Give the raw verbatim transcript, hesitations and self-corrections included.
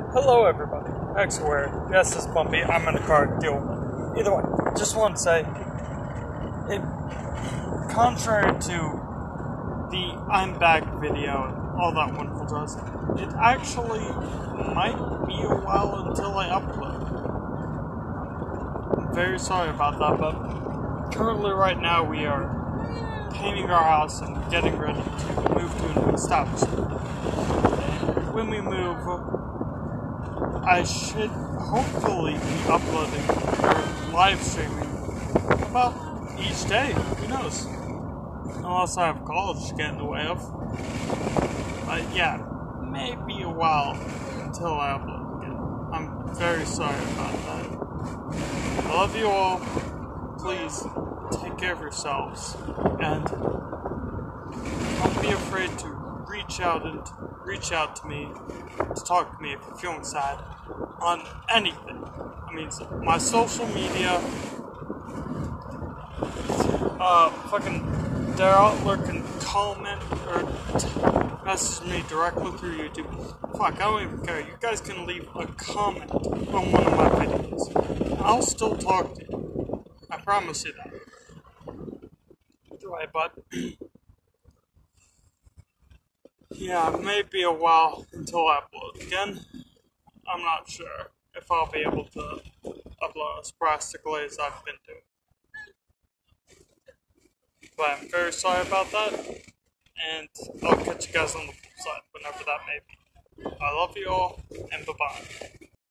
Hello, everybody. X-Aware. Yes, it's bumpy. I'm in a car. Deal with it. Either way, just want to say, it, contrary to the I'm back video and all that wonderful jazz, it actually might be a while until I upload. I'm very sorry about that, but currently right now we are painting our house and getting ready to move to a new establishment. And when we move, I should hopefully be uploading or live streaming about each day. Who knows? Unless I have college to get in the way of. But yeah, maybe a while until I upload again. I'm very sorry about that. I love you all. Please take care of yourselves and don't be afraid to reach out and reach out to me to talk to me if you're feeling sad on anything. I mean, my social media, uh, fucking Dare Outlook can comment or t- message me directly through YouTube. Fuck, I don't even care. You guys can leave a comment on one of my videos. I'll still talk to you. I promise you that. Either way, but yeah, it may be a while until I upload again. I'm not sure if I'll be able to upload as practically as I've been doing. But I'm very sorry about that, and I'll catch you guys on the flip side whenever that may be. I love you all, and bye-bye.